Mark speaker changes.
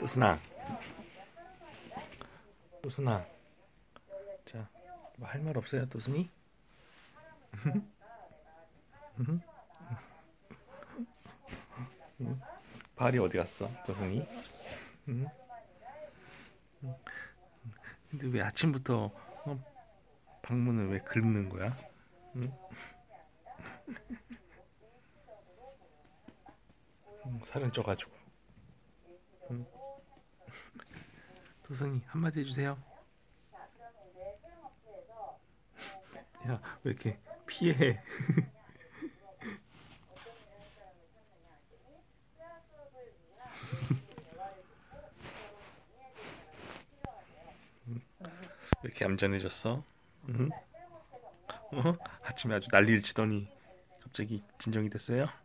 Speaker 1: 또순아, 또순아. 자, 뭐 할 말 없어요, 또순이? 응? 발이 어디 갔어, 또순이? 응? 근데 왜 아침부터 방문을 왜 긁는 거야? 응? 살은 쪄가지고. 응? 또순이 한마디 해주세요. 야, 왜 이렇게 피해? 왜 이렇게 얌전해졌어? 응? 아침에 아주 난리를 치더니 갑자기 진정이 됐어요?